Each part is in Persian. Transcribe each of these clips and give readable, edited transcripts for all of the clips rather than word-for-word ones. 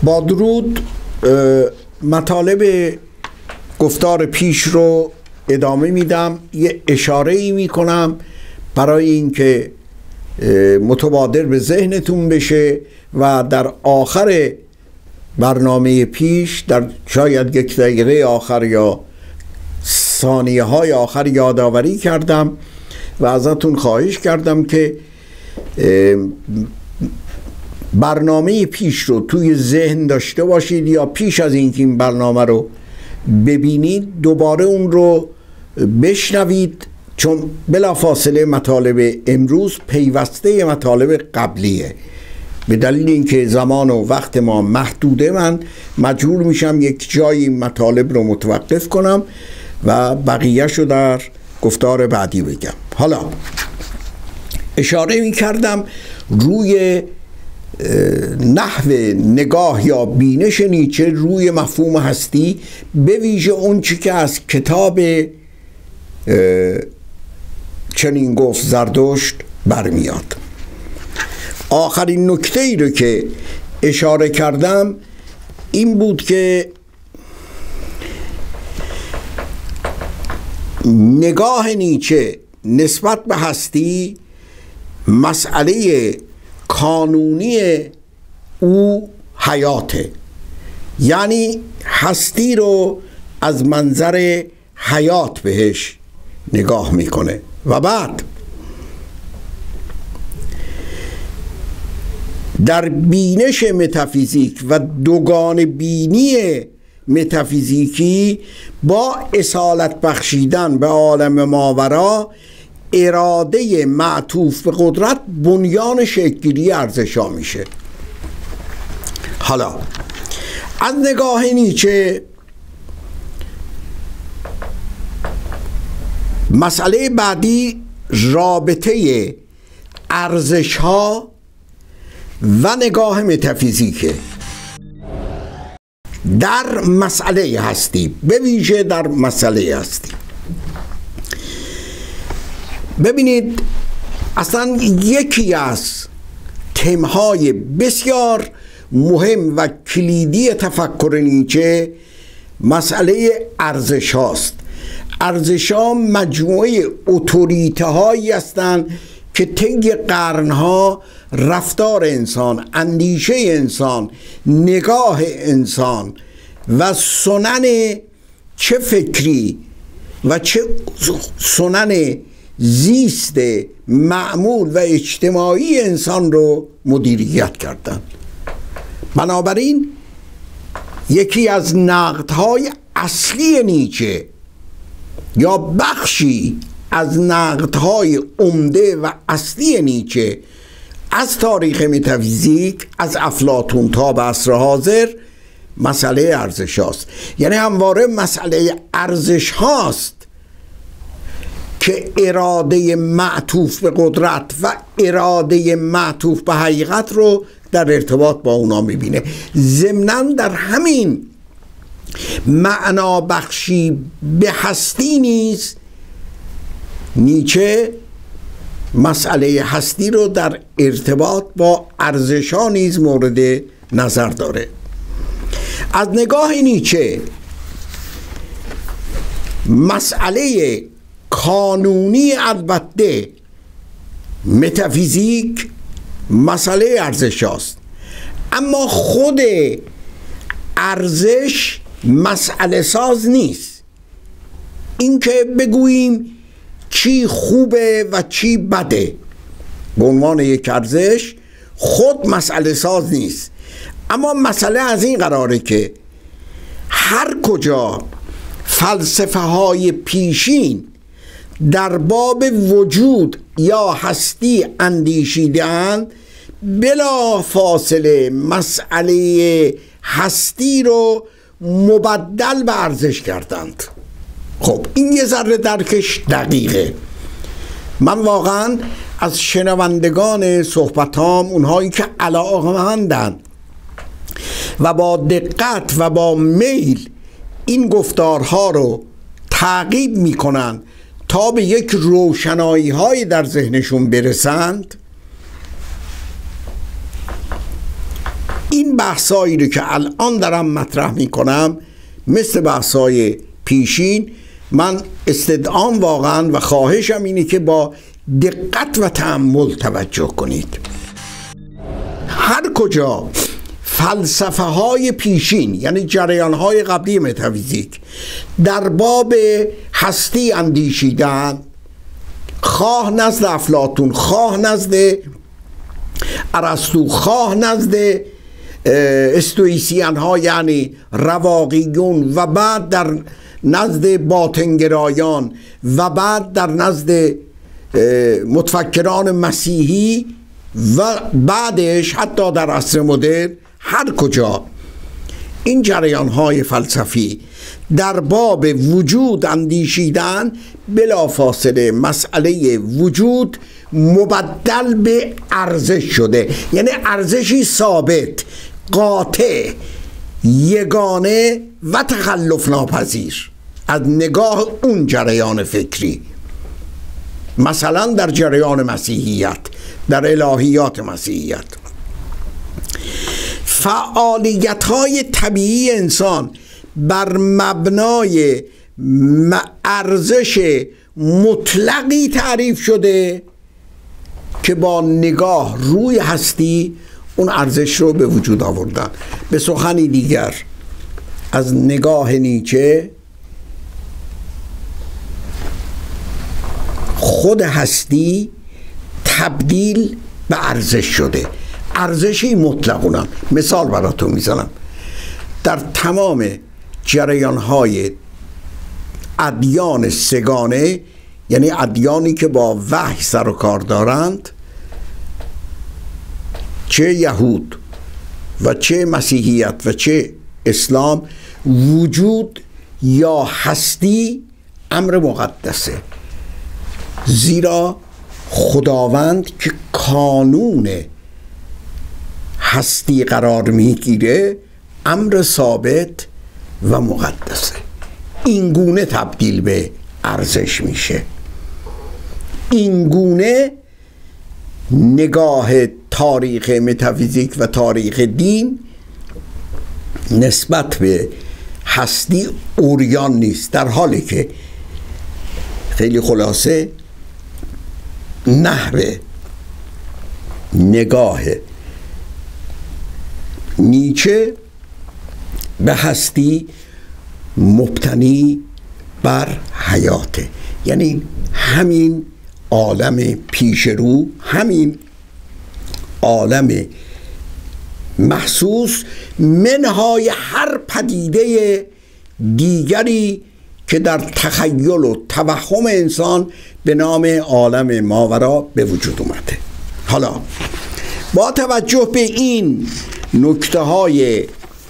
با درود مطالب گفتار پیش رو ادامه میدم. یه اشاره ای میکنم برای اینکه متبادر به ذهنتون بشه و در آخر برنامه پیش در شاید یک دقیقه آخر یا ثانیه های آخر یادآوری کردم و ازتون خواهش کردم که برنامه پیش رو توی ذهن داشته باشید یا پیش از اینکه این برنامه رو ببینید دوباره اون رو بشنوید، چون بلافاصله مطالب امروز پیوسته مطالب قبلیه. به دلیل اینکه زمان و وقت ما محدوده من مجبور میشم یک جایی مطالب رو متوقف کنم و بقیه‌شو رو در گفتار بعدی بگم. حالا اشاره میکردم روی نحو نگاه یا بینش نیچه روی مفهوم هستی، به ویژه اون چی که از کتاب چنین گفت زردشت برمیاد. آخرین نکته ای رو که اشاره کردم این بود که نگاه نیچه نسبت به هستی مسئله کانونی او حیاته، یعنی هستی رو از منظر حیات بهش نگاه میکنه. و بعد در بینش متافیزیک و دوگان بینی متافیزیکی با اصالت بخشیدن به عالم ماورا اراده معطوف به قدرت بنیان شکل‌گیری ارزش‌ها میشه. حالا از نگاه نیچه مسئله بعدی رابطه ارزش‌ها و نگاه متافیزیکه در مسئله هستی، به ویژه در مسئله هستی. ببینید اصلا یکی از تمهای بسیار مهم و کلیدی تفکر نیچه مسئله ارزش هاست. ارزش ها مجموعه اتوریته هایی هستند که طی قرنها رفتار انسان، اندیشه انسان، نگاه انسان و سنن چه فکری و چه سنن زیست معمول و اجتماعی انسان رو مدیریت کردن. بنابراین یکی از نقدهای اصلی نیچه یا بخشی از نقدهای عمده و اصلی نیچه از تاریخ متافیزیک از افلاطون تا به عصر حاضر مسئله ارزش هاست. یعنی همواره مسئله ارزش هاست که اراده معطوف به قدرت و اراده معطوف به حقیقت رو در ارتباط با اونا میبینه. ضمناً در همین معنا بخشی به هستی نیز نیچه مسئله هستی رو در ارتباط با ارزش‌ها نیز مورد نظر داره. از نگاه نیچه مسئله کانونی البته متافیزیک مسئله ارزش هاست، اما خود ارزش مسئله ساز نیست. اینکه بگوییم چی خوبه و چی بده به عنوان یک ارزش خود مسئله ساز نیست، اما مسئله از این قراره که هر کجا فلسفه های پیشین در باب وجود یا هستی اندیشیدند بلا فاصله مسئله هستی رو مبدل به ارزش کردند. خب این یه ذره درکش دقیقه. من واقعا از شنوندگان صحبتام، اونهایی که علاقه‌مندند و با دقت و با میل این گفتارها رو تعقیب میکنن تا به یک روشنایی های در ذهنشون برسند، این بحثایی رو که الان دارم مطرح میکنم مثل بحثای پیشین، من استدعام واقعا و خواهشم اینه که با دقت و تأمل توجه کنید. هر کجا فلسفه های پیشین، یعنی جریان های قبلی متافیزیک، در باب هستی اندیشیدن، خواه نزد افلاطون، خواه نزد ارسطو، خواه نزد استوئیسیان ها یعنی رواقیون، و بعد در نزد باطنگرایان، و بعد در نزد متفکران مسیحی، و بعدش حتی در عصر مدرن، هر کجا این جریان های فلسفی در باب وجود اندیشیدن، بلافاصله مسئله وجود مبدل به ارزش شده، یعنی ارزشی ثابت، قاطع، یگانه و تخلف ناپذیر از نگاه اون جریان فکری. مثلا در جریان مسیحیت، در الهیات مسیحیت، فعالیت های طبیعی انسان بر مبنای ارزش مطلقی تعریف شده که با نگاه روی هستی اون ارزش رو به وجود آوردن. به سخنی دیگر، از نگاه نیچه خود هستی تبدیل به ارزش شده، ارزشی مطلقاً. مثال براتون میزنم، در تمام جریان‌های ادیان سگانه، یعنی ادیانی که با وحی سر و کار دارند، چه یهود و چه مسیحیت و چه اسلام، وجود یا هستی امر مقدسه، زیرا خداوند که کانون هستی قرار میگیره امر ثابت و مقدسه. این گونه تبدیل به ارزش میشه. این گونه نگاه تاریخ متافیزیک و تاریخ دین نسبت به هستی عریان نیست، در حالی که خیلی خلاصه نحو نگاه نیچه به هستی مبتنی بر حیاته، یعنی همین عالم پیش رو، همین عالم محسوس، منهای هر پدیده دیگری که در تخیل و توهم انسان به نام عالم ماورا به وجود اومده. حالا با توجه به این نکته های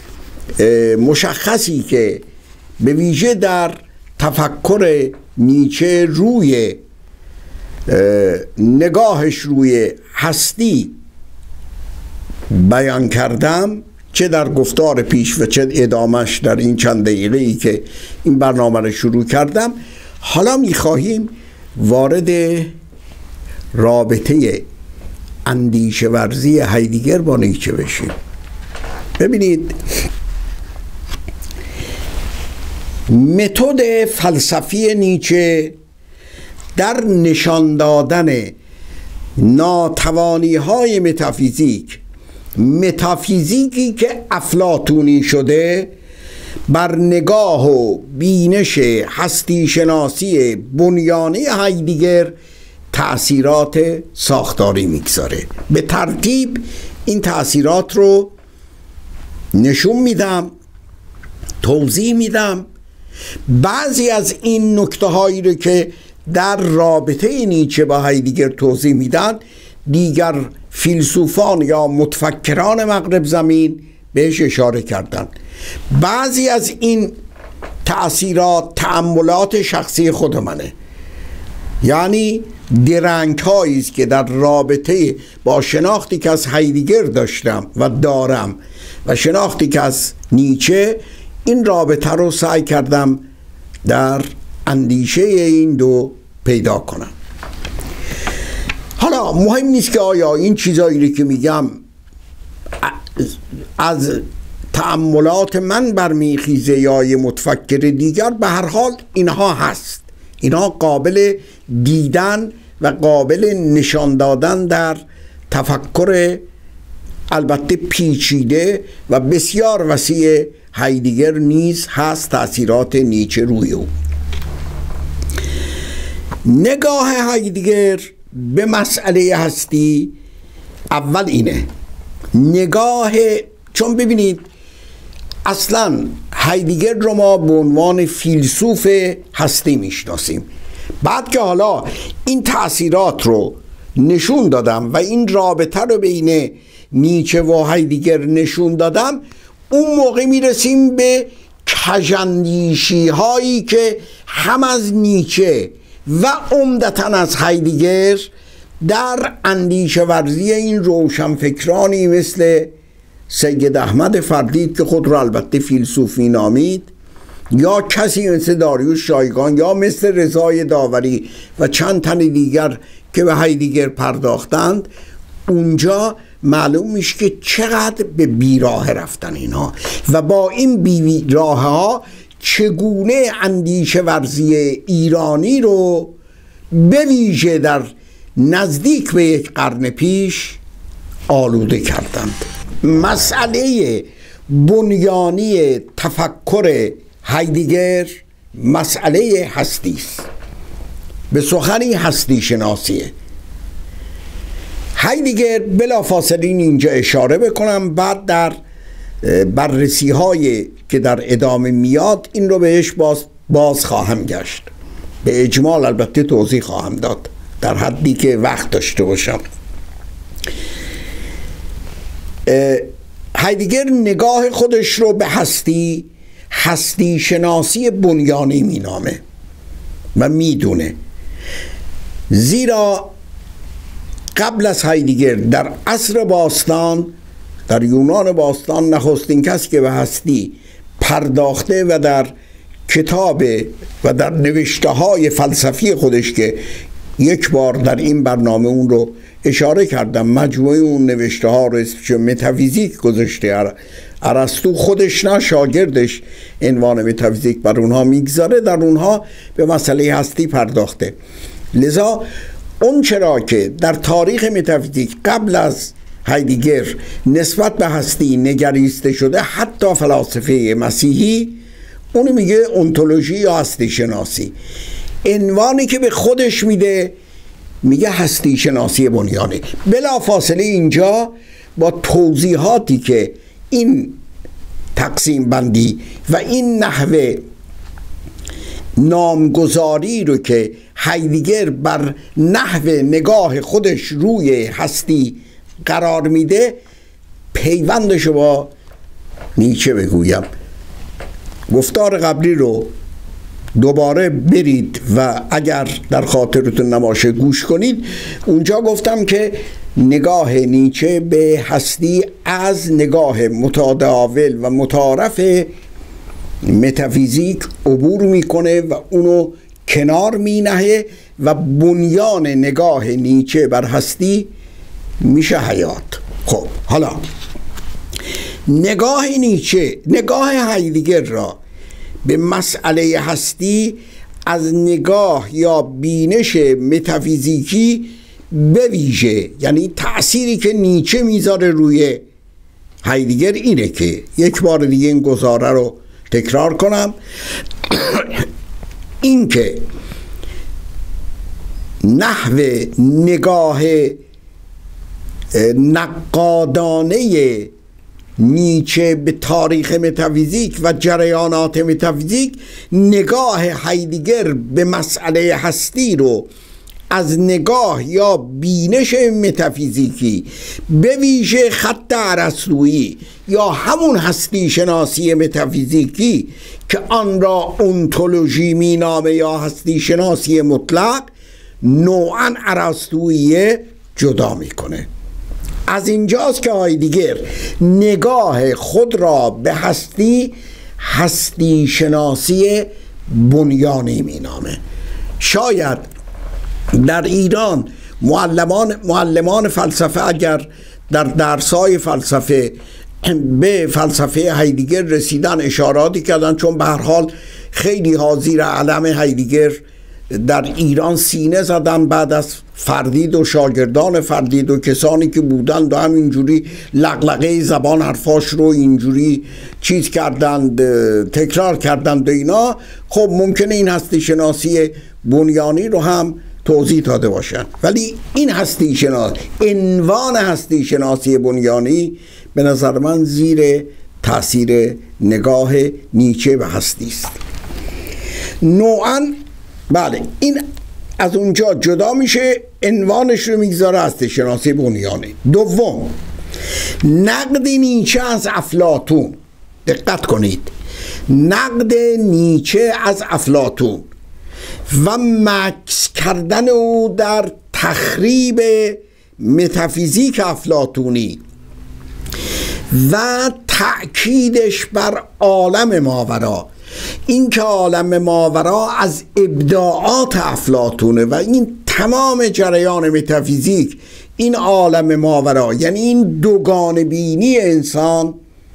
مشخصی که به ویژه در تفکر نیچه روی نگاهش روی هستی بیان کردم، چه در گفتار پیش و چه ادامش در این چند دقیقه‌ای که این برنامه رو شروع کردم، حالا می‌خواهیم وارد رابطه اندیشه ورزی هایدگر با نیچه بشیم. ببینید، متد فلسفی نیچه در نشان دادن ناتوانی‌های متافیزیکی که افلاطونی شده بر نگاه و بینش هستی شناسی بنیانی هایدگر تأثیرات ساختاری میگذاره. به ترتیب این تأثیرات رو نشون میدم، توضیح میدم. بعضی از این نکته هایی رو که در رابطه نیچه با هایدگر توضیح میدن، دیگر فیلسوفان یا متفکران مغرب زمین بهش اشاره کردن. بعضی از این تأثیرات تأملات شخصی خود منه، یعنی درنگ هایی است که در رابطه با شناختی که از هایدگر داشتم و دارم و شناختی که از نیچه، این رابطه رو سعی کردم در اندیشه این دو پیدا کنم. حالا مهم نیست که آیا این چیزایی که میگم از تأملات من برمیخیزه یا یه متفکر دیگر، به هر حال اینها هست، اینها قابل دیدن و قابل نشان دادن در تفکر البته پیچیده و بسیار وسیع هایدگر نیز هست تأثیرات نیچه روی او. نگاه هایدگر به مسئله هستی اول اینه، چون ببینید اصلا هایدگر رو ما به عنوان فیلسوف هستی میشناسیم، بعد که حالا این تأثیرات رو نشون دادم و این رابطه رو بین نیچه و هایدگر نشون دادم، اون موقع میرسیم به کژاندیشی هایی که هم از نیچه و عمدتاً از هایدگر در اندیشه ورزی این روشنفکرانی مثل سید احمد فردید که خود را البته فیلسوف نامید، یا کسی مثل داریوش شایگان، یا مثل رضای داوری و چند تن دیگر که به هایدگر پرداختند، اونجا معلوم میشه که چقدر به بیراه رفتن اینها و با این بیراه ها چگونه اندیشه ورزی ایرانی رو به ویژه در نزدیک به یک قرن پیش آلوده کردند. مسئله بنیانی تفکر هایدگر مسئله هستی است، به سخنی هستی شناسیه. هایدگر بلافاصله اینجا اشاره بکنم، بعد در بررسی های که در ادامه میاد این رو بهش باز خواهم گشت، به اجمال البته توضیح خواهم داد در حدی که وقت داشته باشم. هایدگر نگاه خودش رو به هستی شناسی بنیانی مینامه و میدونه، زیرا قبل از هایدگر در عصر باستان، در یونان باستان، نخستین کس که به هستی پرداخته و در کتاب و در نوشته های فلسفی خودش که یک بار در این برنامه اون رو اشاره کردم، مجموعه اون نوشته ها رو اسمش متافیزیک گذاشته، ارسطو خودش نه شاگردش عنوان متافیزیک بر اونها میگذاره، در اونها به مسئله هستی پرداخته. لذا اون چرا که در تاریخ متافیزیک قبل از هایدگر نسبت به هستی نگریسته شده، حتی فلاسفه مسیحی اونو میگه انتولوژی یا هستی شناسی، عنوانی که به خودش میده میگه هستی شناسی بنیانی. بلافاصله اینجا با توضیحاتی که این تقسیم بندی و این نحوه نامگذاری رو که هایدگر بر نحو نگاه خودش روی هستی قرار میده، پیوندشو با نیچه بگویم. گفتار قبلی رو دوباره برید و اگر در خاطرتون نباشه گوش کنید. اونجا گفتم که نگاه نیچه به هستی از نگاه متداول و متعارف متافیزیک عبور میکنه و اونو کنار مینهه و بنیان نگاه نیچه بر هستی میشه حیات. خب حالا نگاه نیچه، نگاه هایدگر را به مسئله هستی از نگاه یا بینش متافیزیکی به ویژه، یعنی تأثیری که نیچه میذاره روی هایدگر اینه که یک بار دیگه این گزاره رو تکرار کنم این که نحو نگاه نقادانه نیچه به تاریخ متافیزیک و جریانات متافیزیک، نگاه هایدگر به مسئله هستی رو از نگاه یا بینش متافیزیکی به ویژه خط ارسطویی یا همون هستی شناسی متافیزیکی که آن را انتولوژی می نامه یا هستی شناسی مطلق، نوعاً ارسطویی جدا میکنه. از اینجاست که هایدگر نگاه خود را به هستی شناسی بنیانی مینامه. شاید در ایران معلمان فلسفه اگر در درس‌های فلسفه به فلسفه هایدگر رسیدن، اشاراتی کردن، چون به هر حال خیلی ها زیر علم هایدگر در ایران سینه زدن بعد از فردید و شاگردان فردید و کسانی که بودند و همینجوری لغلقه زبان حرفاش رو اینجوری چیز کردند، تکرار کردند و اینا. خب ممکنه این هستی شناسی بنیانی رو هم توضیح داده باشن، ولی این هستی شناسی، عنوان هستی شناسی بنیانی به نظر من زیر تاثیر نگاه نیچه به هستی است. نوعاً بله این از اونجا جدا میشه، عنوانش رو میگذاره هستی شناسی بنیانی. دوم، نقد نیچه از افلاطون. دقت کنید، نقد نیچه از افلاطون و مکث کردن او در تخریب متافیزیک افلاطونی و تأکیدش بر عالم ماورا، این که عالم ماورا از ابداعات افلاطونه و این تمام جریان متافیزیک این عالم ماورا، یعنی این دوگانه بینی انسان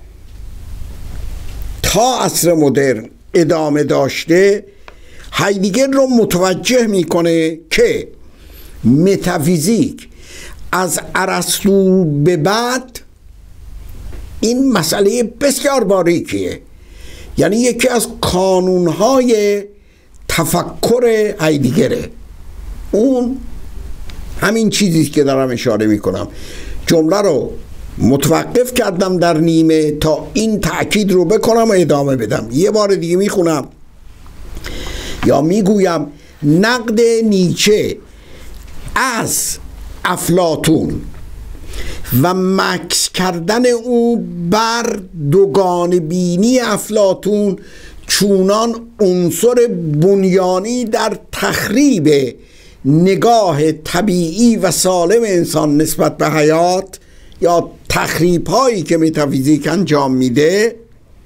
تا عصر مدرن ادامه داشته، هایدگر رو متوجه میکنه که متافیزیک از ارسطو به بعد این مسئله بسیار باریکیه، یعنی یکی از کانونهای تفکر هایدگره. اون همین چیزی که دارم اشاره میکنم. جمله رو متوقف کردم در نیمه تا این تأکید رو بکنم و ادامه بدم. یه بار دیگه میخونم یا میگویم نقد نیچه از افلاطون و مکث کردن او بر دوگانه بینی افلاطون چونان عنصر بنیانی در تخریب نگاه طبیعی و سالم انسان نسبت به حیات یا تخریب هایی که متافیزیک انجام میده،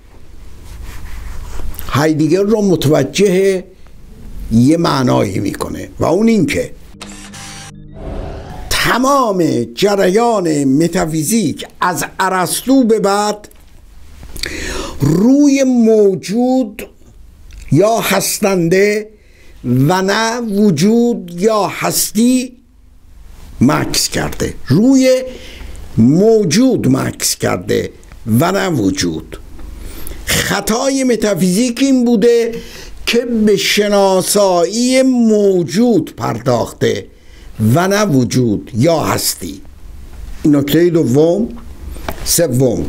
هایدگر رو متوجه یه معنایی میکنه و اون این که تمام جریان متافیزیک از ارسطو به بعد روی موجود یا هستنده و نه وجود یا هستی مکث کرده، روی موجود مکث کرده و نه وجود. خطای متافیزیک این بوده که به شناسایی موجود پرداخته و نه وجود یا هستی. نکته دوم. سوم،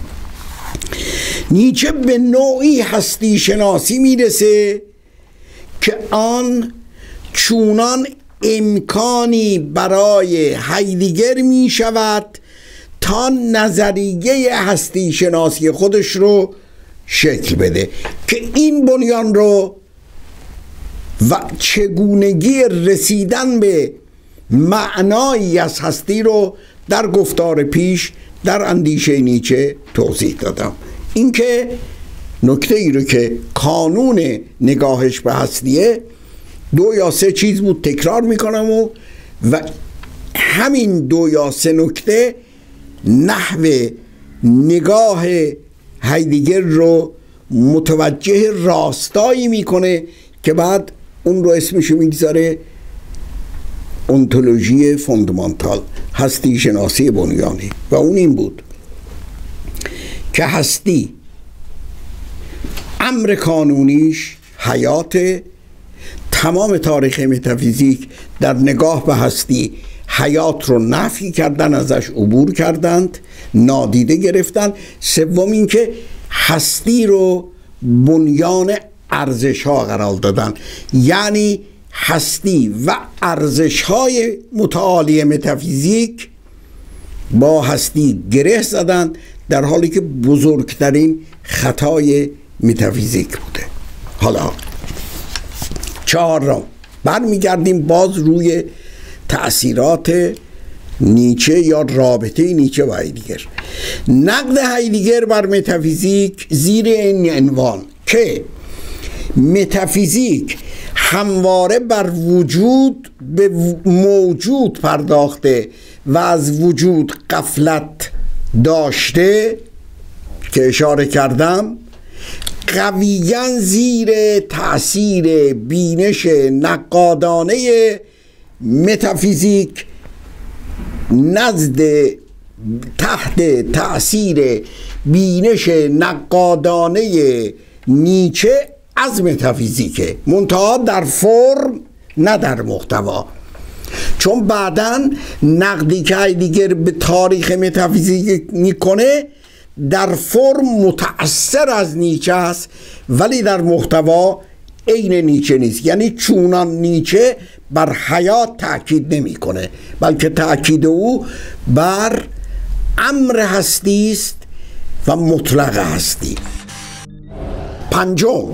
نیچه به نوعی هستی شناسی میرسه که آن چونان امکانی برای هایدگر می شود تا نظریه هستی شناسی خودش رو شکل بده که این بنیان رو و چگونگی رسیدن به معنایی از هستی رو در گفتار پیش در اندیشه نیچه توضیح دادم. این که نکته ای رو که کانون نگاهش به هستیه 2 یا 3 چیز بود، تکرار میکنم و همین 2 یا 3 نکته نحو نگاه هایدگر رو متوجه راستایی میکنه که بعد اون رو اسمشو میگذاره اونتولوژی فوندامنتال، هستی شناسی بنیانی. و اون این بود که هستی امر کانونیش حیات. تمام تاریخ متافیزیک در نگاه به هستی حیات رو نفی کردن، ازش عبور کردند، نادیده گرفتن. سوم این که هستی رو بنیان ارزش ها قرار دادن، یعنی هستی و ارزش های متعالی متافیزیک با هستی گره زدن، در حالی که بزرگترین خطای متافیزیک بوده. حالا 4 برمیگردیم باز روی تأثیرات نیچه یا رابطه نیچه و هایدگر. نقد هایدگر بر متافیزیک زیر این عنوان که متافیزیک همواره بر وجود به موجود پرداخته و از وجود غفلت داشته که اشاره کردم قویاً زیر تأثیر بینش نقادانه متافیزیک تحت تأثیر بینش نقادانه نیچه از متافیزیکه، منتها در فرم نه در محتوا. چون بعداً نقدی که هایدگر به تاریخ متافیزیک میکنه در فرم متأثر از نیچه است، ولی در محتوا عین نیچه نیست. یعنی چونان نیچه بر حیات تأکید نمیکنه، بلکه تأکید او بر امر هستی است و مطلق هستی. پنجم،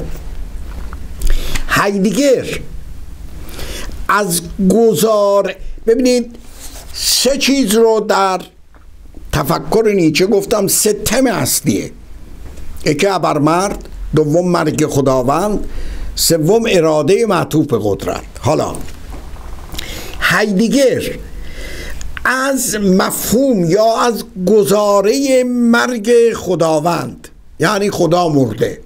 هایدگر از ببینید سه چیز رو در تفکر نیچه گفتم، سه تم اصلیه: یکی ابرمرد، دوم مرگ خداوند، سوم اراده معطوف به قدرت. حالا هایدگر از مفهوم یا از گزاره مرگ خداوند، یعنی خدا مرده،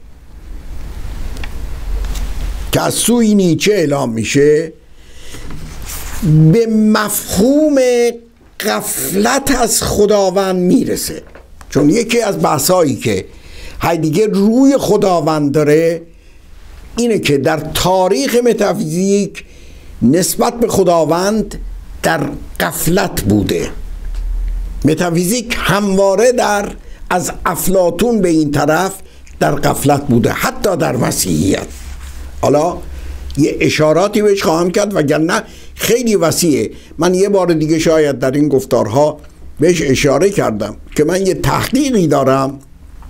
که از سوی نیچه اعلام میشه، به مفهوم غفلت از خداوند میرسه. چون یکی از بحثایی که هایدگر روی خداوند داره اینه که در تاریخ متافیزیک نسبت به خداوند در غفلت بوده. متافیزیک همواره از افلاطون به این طرف در غفلت بوده، حتی در مسیحیت. حالا یه اشاراتی بهش خواهم کرد، وگرنه خیلی وسیعه. من یه بار دیگه شاید در این گفتارها بهش اشاره کردم که من یه تحقیقی دارم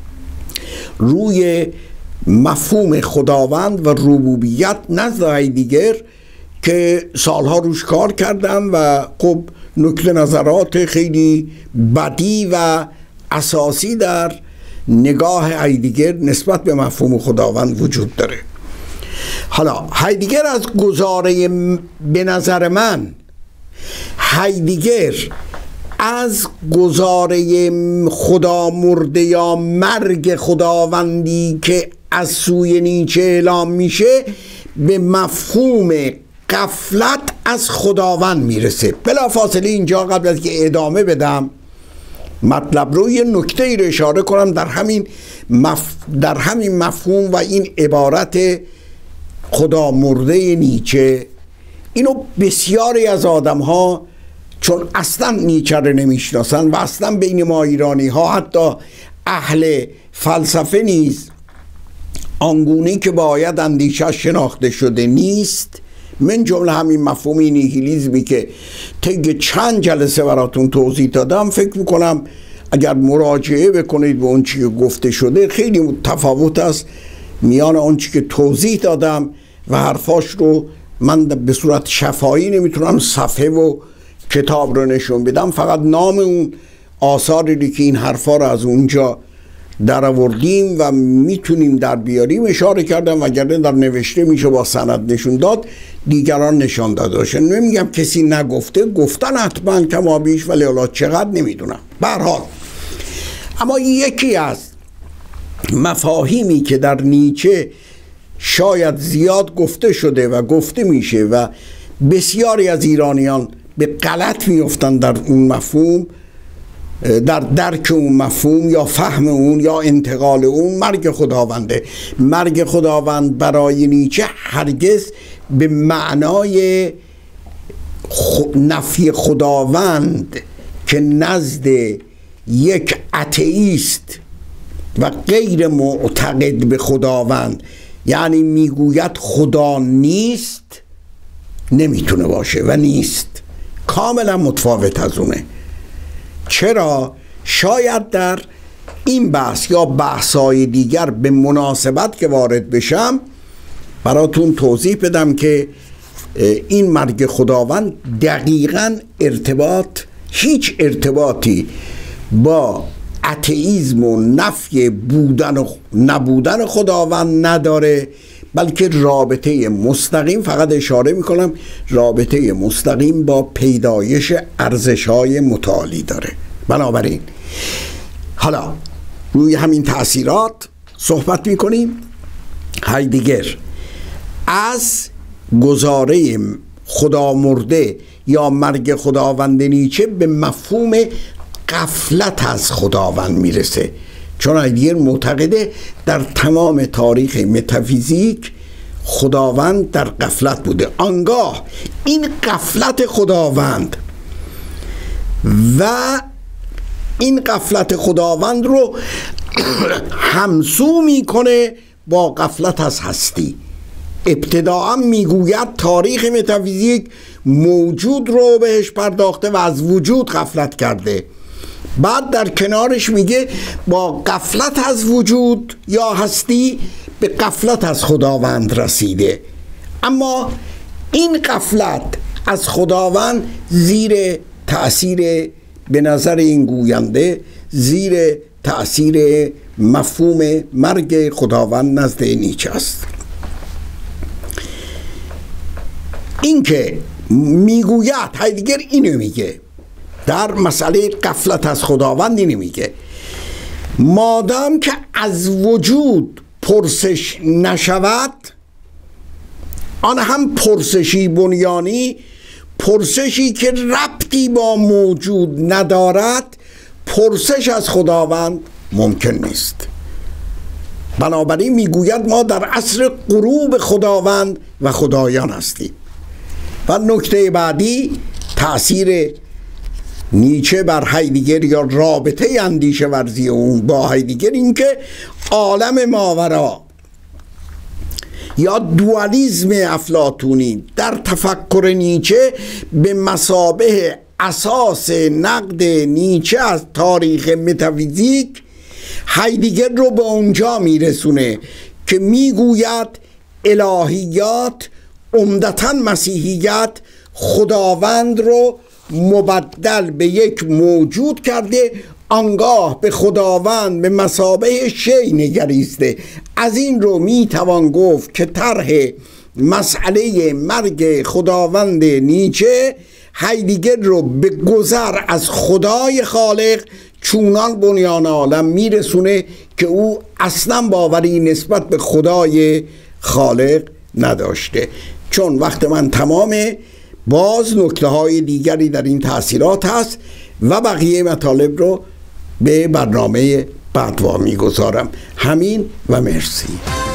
روی مفهوم خداوند و ربوبیت نزد هایدگر که سالها روش کار کردم و خب نکته نظرات خیلی بدی و اساسی در نگاه هایدگر نسبت به مفهوم خداوند وجود داره. حالا هایدگر از گزاره، به نظر من هایدگر از گزاره خدا مرده یا مرگ خداوندی که از سوی نیچه اعلام میشه به مفهوم غفلت از خداوند میرسه. بلافاصله اینجا قبل از که ادامه بدم مطلب رو یه نکته ای رو اشاره کنم در همین مفهوم و این عبارت خدا مرده نیچه. اینو بسیاری از آدم ها چون اصلا نیچه رو نمیشناسن و اصلا بین ما ایرانی ها حتی اهل فلسفه نیز آنگونی که باید اندیشه شناخته شده نیست، من جمله همین مفهوم نیهیلیزمی که طی چند جلسه براتون توضیح دادم، فکر میکنم اگر مراجعه بکنید به اون چی که گفته شده خیلی تفاوت است میان اون چی که توضیح دادم و حرفاش رو من به صورت شفاهی نمیتونم صفحه و کتاب رو نشون بدم، فقط نام اون آثاری که این حرفا رو از اونجا در آوردیم و میتونیم در بیاریم اشاره کردم، وگرنه در نوشته میشه با سند نشون داد، دیگران نشان داده باشن. نمیگم کسی نگفته، گفتن حتما کما بیش، ولی حالا چقدر نمیدونم. به هر حال اما یکی از مفاهیمی که در نیچه شاید زیاد گفته شده و گفته میشه و بسیاری از ایرانیان به غلط میفتن در اون مفهوم، در درک اون مفهوم یا فهم اون یا انتقال اون، مرگ خداونده. مرگ خداوند برای نیچه هرگز به معنای نفی خداوند که نزد یک اتئیست و غیر معتقد به خداوند، یعنی میگوید خدا نیست، نمیتونه باشه و نیست. کاملا متفاوت از اونه. چرا؟ شاید در این بحث یا بحث‌های دیگر به مناسبت که وارد بشم براتون توضیح بدم که این مرگ خداوند دقیقاً هیچ ارتباطی با اتئیسم و نفی بودن و نبودن خداوند نداره، بلکه رابطه مستقیم، فقط اشاره میکنم، رابطه مستقیم با پیدایش ارزش‌های متعالی داره. بنابراین حالا روی همین تأثیرات صحبت میکنیم. هایدگر از گزاره خدا مرده یا مرگ خداوند نیچه به مفهوم غفلت از خداوند میرسه، چون هایدگر معتقده در تمام تاریخ متافیزیک خداوند در غفلت بوده. آنگاه این غفلت خداوند و این غفلت خداوند رو همسو میکنه با غفلت از هستی. ابتداعا میگوید تاریخ متافیزیک موجود رو بهش پرداخته و از وجود غفلت کرده، بعد در کنارش میگه با غفلت از وجود یا هستی به غفلت از خداوند رسیده. اما این غفلت از خداوند زیر تأثیر، به نظر این گوینده، زیر تأثیر مفهوم مرگ خداوند نزد نیچه است. این که میگوید هایدگر اینو میگه در مسئله غفلت از خداوند، اینو میگه مادام که از وجود پرسش نشود، آن هم پرسشی بنیانی، پرسشی که ربطی با موجود ندارد، پرسش از خداوند ممکن نیست. بنابراین میگوید ما در عصر غروب خداوند و خدایان هستیم. و نکته بعدی تأثیر نیچه بر هایدگر یا رابطه اندیشه ورزی اون با هایدگر این که عالم ماورا یا دوالیزم افلاطونی در تفکر نیچه به مثابه اساس نقد نیچه از تاریخ متافیزیک هایدگر رو به اونجا میرسونه که میگوید الهیات، عمدتاً مسیحیت، خداوند رو مبدل به یک موجود کرده، آنگاه به خداوند به مثابه شی نگریسته. از این رو میتوان گفت که طرح مسئله مرگ خداوند نیچه هایدگر رو به گذر از خدای خالق چونان بنیان عالم میرسونه که او اصلا باوری نسبت به خدای خالق نداشته. چون وقت من تمامه، باز نکته های دیگری در این تأثیرات هست و بقیه مطالب رو به برنامه بعد وامی گذارم. همین و مرسی.